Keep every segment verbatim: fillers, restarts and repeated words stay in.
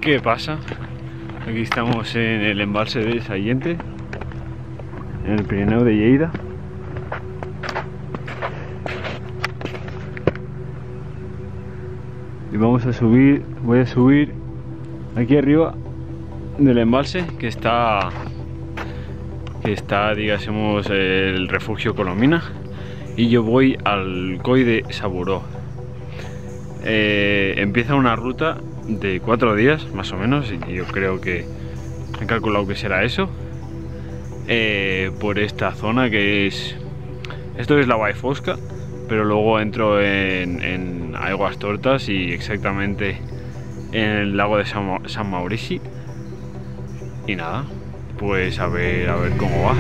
¿Qué pasa? Aquí estamos en el embalse de Sallente, en el Pirineo de Lleida. Y vamos a subir, voy a subir aquí arriba del embalse que está, que está, digásemos, el refugio Colomina, y yo voy al Coll de Saburó. Eh, empieza una ruta de cuatro días más o menos, y yo creo que he calculado que será eso, eh, por esta zona que es, esto es la Vall Fosca, pero luego entro en, en Aigües Tortes y exactamente en el lago de San, San Maurici. Y nada, pues a ver, a ver cómo va.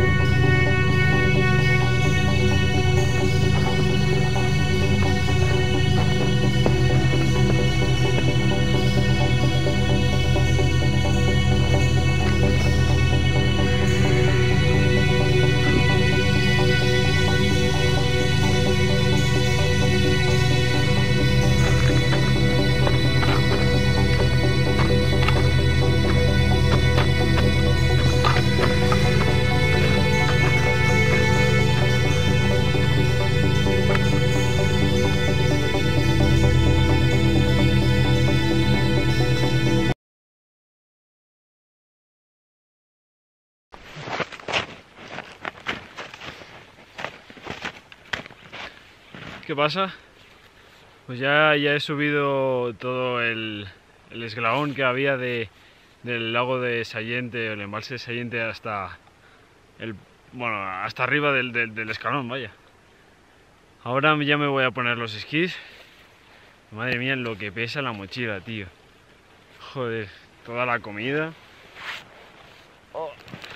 ¿Qué pasa? Pues ya, ya he subido todo el, el escalón que había de, del lago de Sallente, el embalse de Sallente, hasta el, bueno, hasta arriba del, del, del escalón, vaya. Ahora ya me voy a poner los esquís. Madre mía, lo que pesa la mochila, tío. Joder, toda la comida. Oh.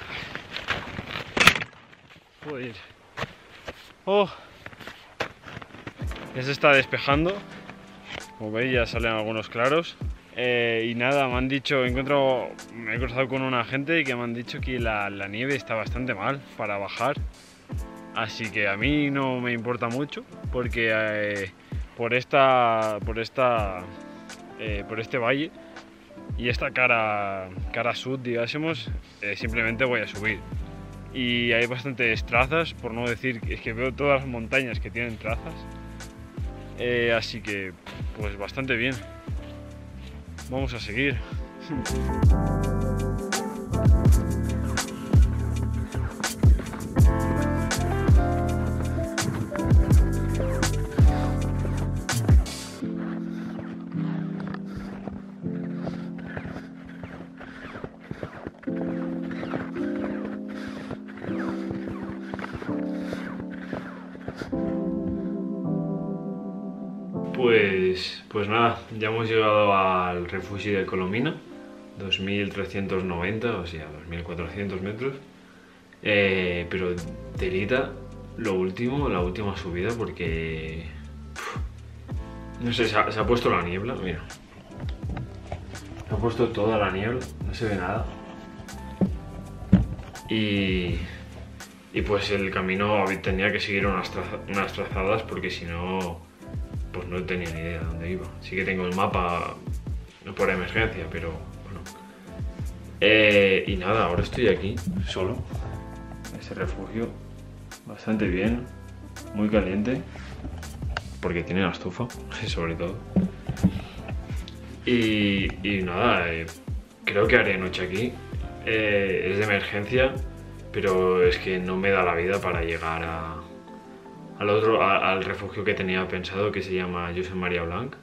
Joder. Oh. Ya se está despejando, como veis ya salen algunos claros, eh, y nada, me han dicho, he encontrado, me he cruzado con una gente que me han dicho que la, la nieve está bastante mal para bajar, así que a mí no me importa mucho, porque eh, por esta, por esta, eh, por este valle y esta cara, cara sur, digásemos, eh, simplemente voy a subir. Y hay bastantes trazas, por no decir, es que veo todas las montañas que tienen trazas. Eh, así que, pues bastante bien. Vamos a seguir. Pues, pues nada, ya hemos llegado al refugio de Colomina, dos mil trescientos noventa, o sea, dos mil cuatrocientos metros, eh, pero telita lo último, la última subida, porque uf, no sé, se ha, se ha puesto la niebla, mira, se ha puesto toda la niebla, no se ve nada, y, y pues el camino tenía que seguir unas, traza, unas trazadas, porque si no, pues no tenía ni idea de dónde iba. Sí que tengo el mapa por emergencia, pero bueno. Eh, y nada, ahora estoy aquí, solo. Ese refugio, bastante bien, muy caliente, porque tiene la estufa, sobre todo. Y, y nada, eh, creo que haré noche aquí. Eh, es de emergencia, pero es que no me da la vida para llegar a... Al otro, a, al refugio que tenía pensado, que se llama Josep Maria Blanc.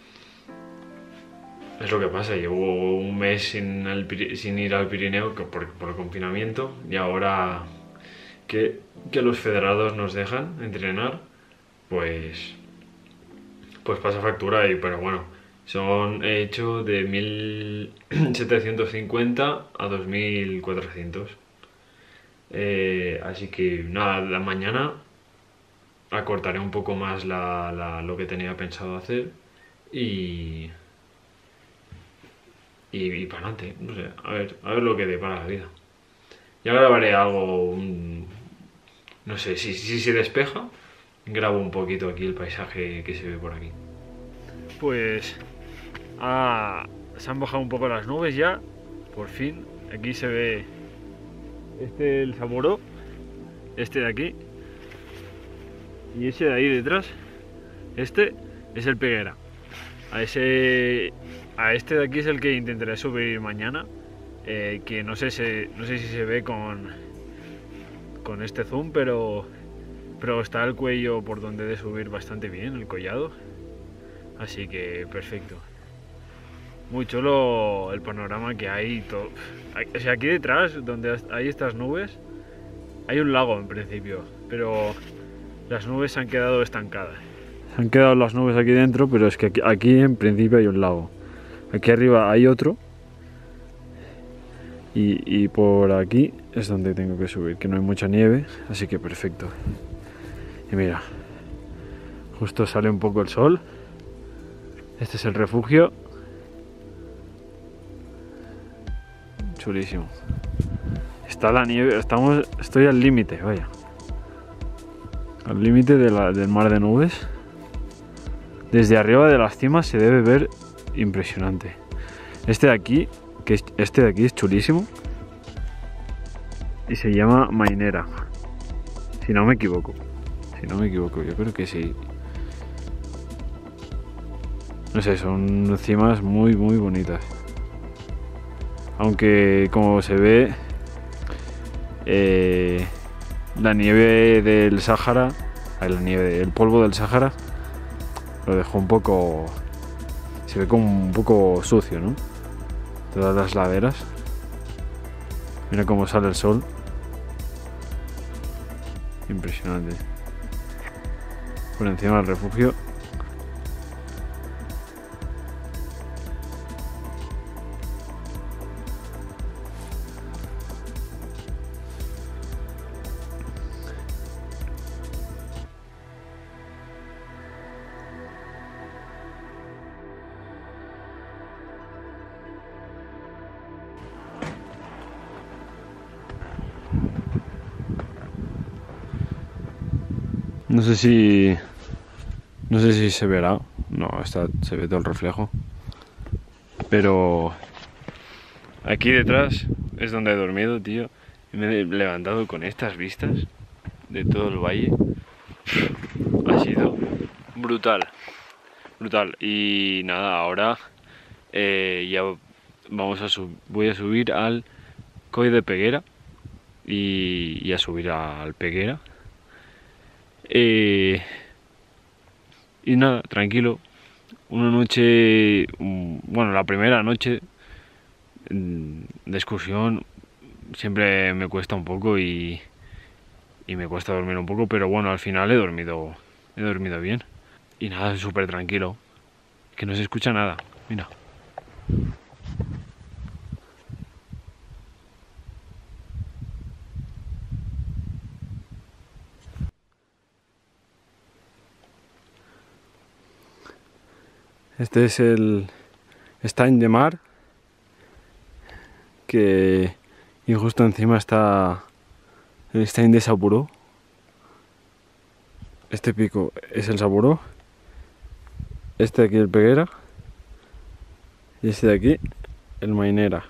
Es lo que pasa, llevo un mes sin, el, sin ir al Pirineo por, por el confinamiento, y ahora que, que los federados nos dejan entrenar, pues, pues pasa factura. Y, pero bueno, son, he hecho de mil setecientos cincuenta a dos mil cuatrocientos. Eh, así que nada, la mañana acortaré un poco más la, la, lo que tenía pensado hacer y, y, y para adelante, no sé, a ver, a ver lo que depara la vida. Ya grabaré algo, un, no sé, si, si se despeja, grabo un poquito aquí el paisaje que se ve por aquí. Pues ah, se han bajado un poco las nubes ya, por fin. Aquí se ve este el Saboró, este de aquí, y ese de ahí detrás, este es el Peguera. A ese, a este de aquí es el que intentaré subir mañana, eh, que no sé, se, no sé si se ve con, con este zoom, pero, pero está el cuello por donde he de subir bastante bien, el collado, así que perfecto. Muy chulo el panorama que hay, todo. O sea, aquí detrás, donde hay estas nubes, hay un lago en principio, pero las nubes se han quedado estancadas. Se han quedado las nubes aquí dentro, pero es que aquí, aquí en principio hay un lago. Aquí arriba hay otro. Y, y por aquí es donde tengo que subir, que no hay mucha nieve, así que perfecto. Y mira, justo sale un poco el sol. Este es el refugio. Chulísimo. Está la nieve, estamos, estoy al límite, vaya. Al límite de la, del mar de nubes. Desde arriba de las cimas se debe ver impresionante. Este de aquí, que es, este de aquí es chulísimo. Y se llama Mainera. Si no me equivoco. Si no me equivoco, yo creo que sí. No sé, son cimas muy muy bonitas. Aunque como se ve, eh, la nieve del Sáhara, la nieve, el polvo del Sáhara, lo dejó un poco, se ve como un poco sucio, ¿no? Todas las laderas. Mira cómo sale el sol. Impresionante. Por encima del refugio. No sé si... No sé si se verá. No, está, se ve todo el reflejo. Pero... Aquí detrás es donde he dormido, tío. Y me he levantado con estas vistas de todo el valle. Ha sido brutal. Brutal. Y nada, ahora eh, ya vamos a subir. Voy a subir al Coll de Peguera. Y, y a subir al Peguera. Eh, y nada, tranquilo. Una noche, bueno, la primera noche de excursión siempre me cuesta un poco y, y me cuesta dormir un poco, pero bueno, al final he dormido, he dormido bien. Y nada, súper tranquilo, que no se escucha nada, mira. Este es el Estany de Mar, que y justo encima está el Estany de Saboró. Este pico es el Saboró, este de aquí el Peguera y este de aquí el Mainera.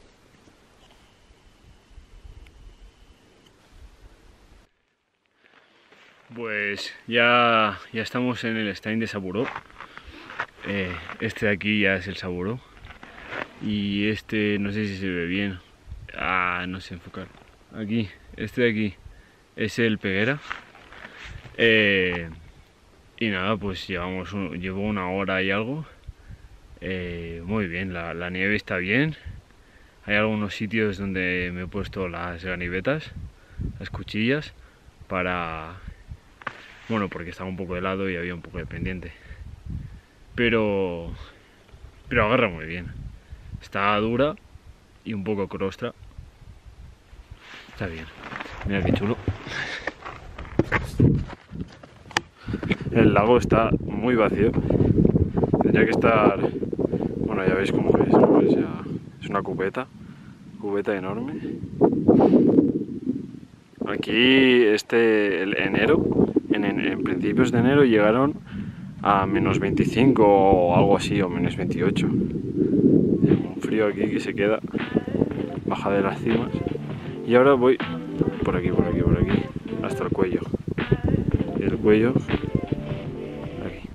Pues ya, ya estamos en el Estany de Saboró. Eh, este de aquí ya es el Saboró. Y este no sé si se ve bien. Ah, no sé enfocar. Aquí, este de aquí es el Peguera. Eh, y nada, pues llevamos un, llevo una hora y algo. Eh, muy bien, la, la nieve está bien. Hay algunos sitios donde me he puesto las ganivetas, las cuchillas, para... Bueno, porque estaba un poco helado y había un poco de pendiente. Pero... Pero agarra muy bien. Está dura y un poco crostra. Está bien. Mira qué chulo. El lago está muy vacío. Tendría que estar... Bueno, ya veis cómo es, ¿no? Es, ya... es una cubeta. Cubeta enorme. Aquí, este, el enero, en, en, en principios de enero llegaron a menos veinticinco o algo así, o menos veintiocho. Un frío aquí que se queda, baja de las cimas. Y ahora voy por aquí, por aquí, por aquí, hasta el cuello. Y el cuello, aquí.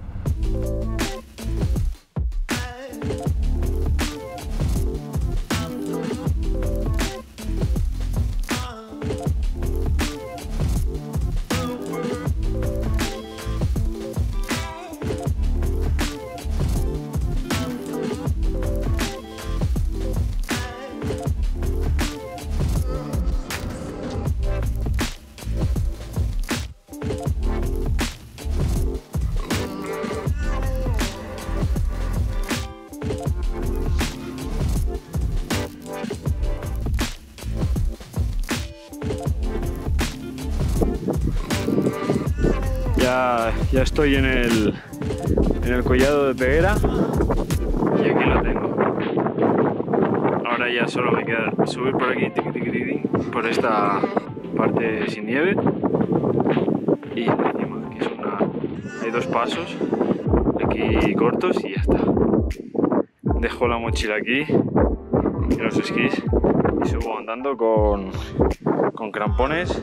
Ya, ya estoy en el, en el collado de Peguera y aquí lo tengo. Ahora ya solo me queda subir por aquí, tiqui, tiqui, tiqui, por esta parte sin nieve y encima, que es una, hay dos pasos aquí cortos y ya está. Dejo la mochila aquí y los esquís y subo andando con, con crampones.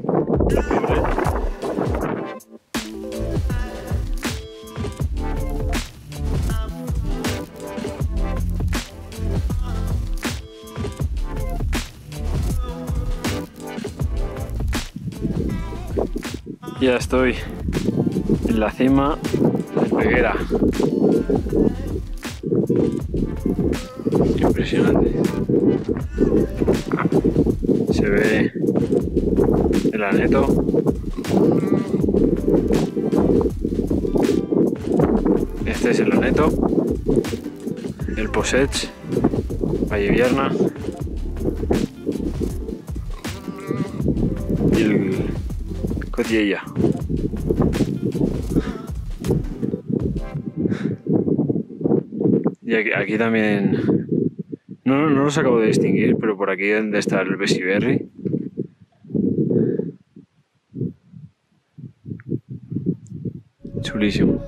Ya estoy en la cima de Peguera. Impresionante. Se ve el Aneto. Este es el Aneto, el Possets, Vallevierna y el Cotilla. Y aquí, aquí también, no, no los acabo de distinguir, pero por aquí donde está el Besiberri. Chulísimo.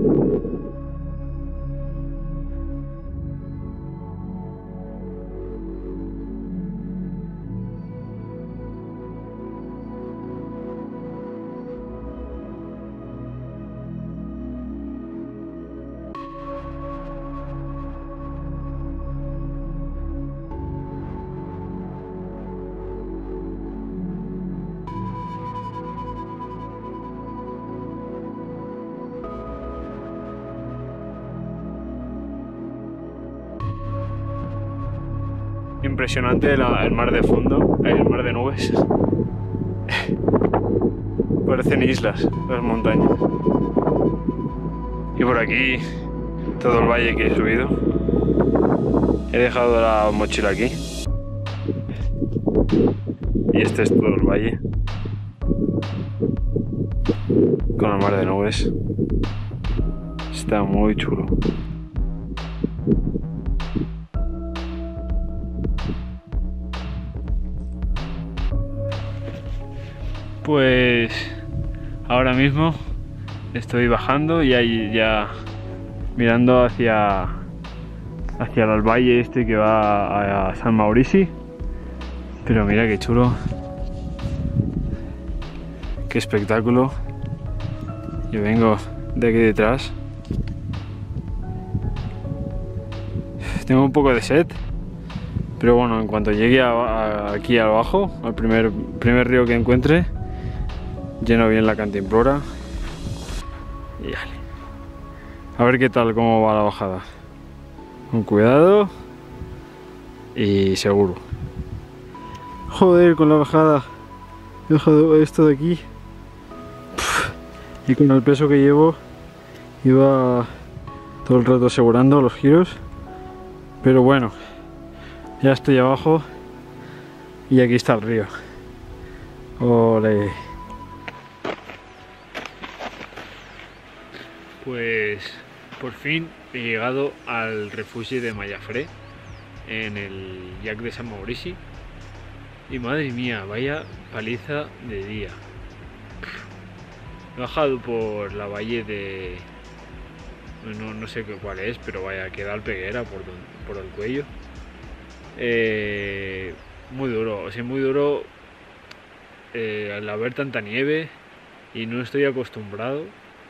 Impresionante la, el mar de fondo, el mar de nubes. Parecen islas las montañas. Y por aquí todo el valle que he subido. He dejado la mochila aquí. Y este es todo el valle. Con el mar de nubes. Está muy chulo. Pues ahora mismo estoy bajando y ahí ya mirando hacia hacia el valle este que va a San Maurici. Pero mira qué chulo, qué espectáculo. Yo vengo de aquí detrás. Tengo un poco de sed, pero bueno, en cuanto llegue a, a, aquí abajo, al primer, primer río que encuentre, lleno bien la cantimplora y dale. A ver qué tal, cómo va la bajada. Con cuidado y seguro. Joder, con la bajada he dejado esto de aquí. Pff, y con el peso que llevo iba todo el rato asegurando los giros. Pero bueno, ya estoy abajo y aquí está el río. Ole. Pues por fin he llegado al refugio de Mayafré en el Llac de San Maurici y madre mía, vaya paliza de día. He bajado por la valle de no, no sé qué, cuál es, pero vaya, queda alpeguera por, por el cuello. Eh, muy duro, o sea, muy duro eh, al haber tanta nieve y no estoy acostumbrado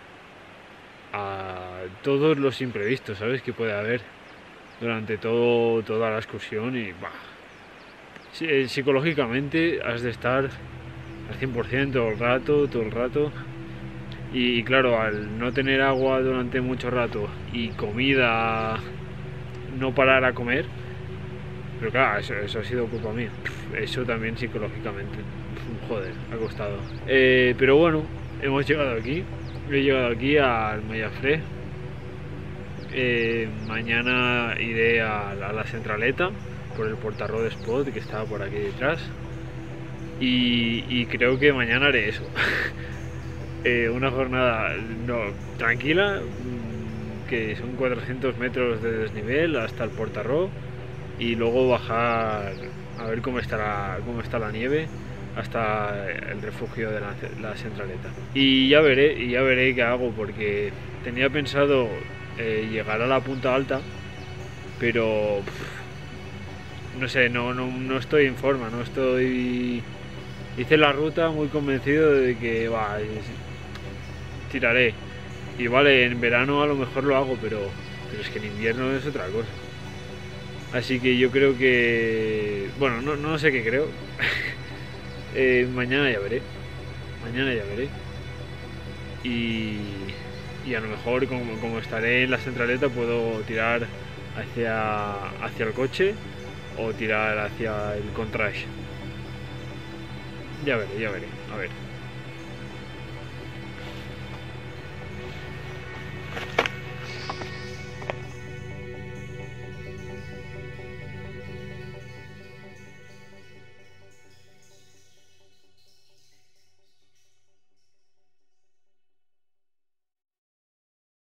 a todos los imprevistos, ¿sabes? Que puede haber durante todo, toda la excursión y bah, psicológicamente has de estar al cien por ciento todo el rato, todo el rato. Y, y claro, al no tener agua durante mucho rato y comida, no parar a comer, pero claro, eso, eso ha sido culpa mía. Eso también psicológicamente, joder, ha costado. Eh, pero bueno, hemos llegado aquí. He llegado aquí al Mayafré. Eh, mañana iré a, a la centraleta por el Portarró de Spot que estaba por aquí detrás. Y, y creo que mañana haré eso. eh, una jornada no, tranquila, que son cuatrocientos metros de desnivel hasta el Portarró. Y luego bajar a ver cómo está la, cómo está la nieve hasta el refugio de la, la centraleta. Y ya veré, y ya veré qué hago, porque tenía pensado eh, llegar a la punta alta, pero pff, no sé, no, no, no estoy en forma, no estoy... Hice la ruta muy convencido de que va, tiraré. Y vale, en verano a lo mejor lo hago, pero, pero es que en invierno es otra cosa. Así que yo creo que... Bueno, no, no sé qué creo. eh, mañana ya veré. Mañana ya veré. Y, y a lo mejor, como, como estaré en la centraleta, puedo tirar hacia, hacia el coche o tirar hacia el contrache. Ya veré, ya veré. A ver.